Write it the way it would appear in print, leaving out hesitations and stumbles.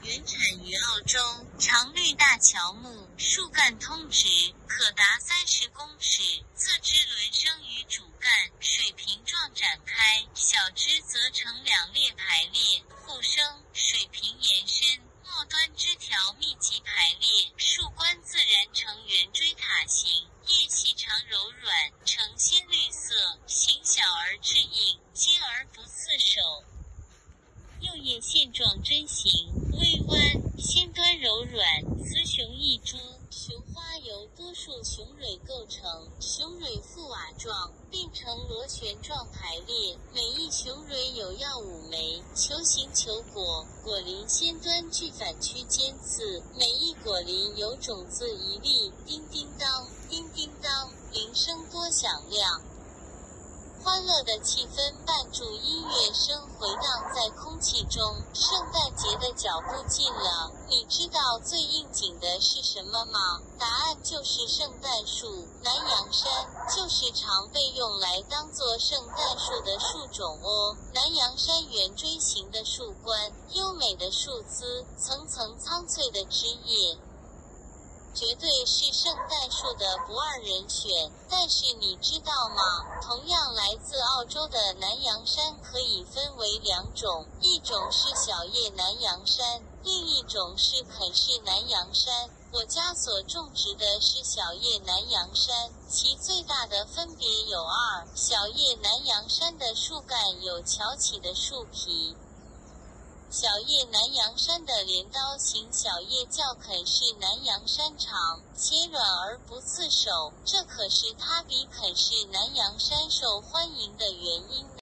原产于澳洲，常绿大乔木，树干通直，可达30公尺，侧枝轮生于主干，水平状展开，小枝则呈2列排列，互生，水平延伸，末端枝条密集排列，树冠自然呈圆锥塔形，叶细长柔软，呈鲜绿色，形小而质硬，尖而不刺手。幼叶线状针形，微弯，先端柔软，雌雄异株，雄花由多数雄蕊构成，雄蕊覆瓦状，并呈螺旋状排列，每一雄蕊有药5枚，球形球果，果鳞先端具反曲尖刺，每一果鳞有种子1粒，叮叮当，叮叮当，铃声多响亮。欢乐的气氛伴住音乐声回荡在空气中，圣诞节的脚步近了。你知道最应景的是什么吗？答案就是圣诞树。南洋杉就是常被用来当作圣诞树的树种哦。南洋杉圆锥形的树冠，优美的树姿，层层苍翠的枝叶，绝对是圣诞树的不二人选。但是你知道吗？同样来自澳洲的南洋杉可以分为2种，一种是小叶南洋杉，另一种是肯氏南洋杉。我家所种植的是小叶南洋杉，其最大的分别有2：小叶南洋杉的树干有翘起的树皮。小叶南洋杉的镰刀形小叶较肯氏南洋杉长，且软而不刺手，这可是它比肯氏南洋杉受欢迎的原因呢。